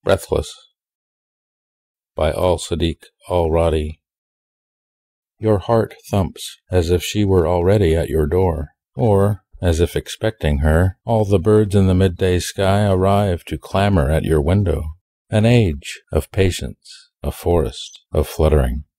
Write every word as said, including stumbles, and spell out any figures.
Breathless by Al-Saddiq Al-Raddi. Your heart thumps as if she were already at your door, or, as if expecting her, all the birds in the midday sky arrive to clamor at your window. An age of patience, a forest of fluttering.